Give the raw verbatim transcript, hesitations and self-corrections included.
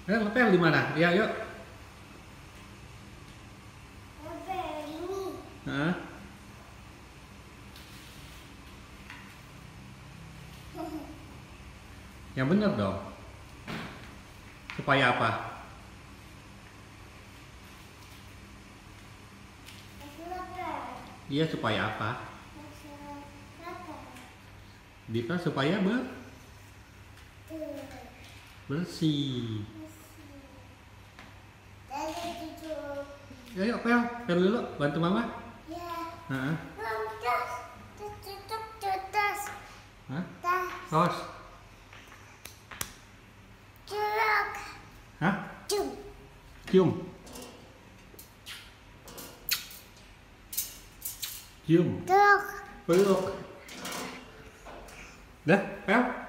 Eh, Pel di mana? Ya, yuk. Hah? Yang bener dong. Supaya apa? Iya, supaya apa? Dipel supaya ber bersih. Ya, yuk, Pel. Pel dulu, bantu mama. Ya. Hah? Tas. Hah? Tas. Tos. Curug. Hah? Cium. Cium. Cium. Curug. Peluk. Dah, Pel.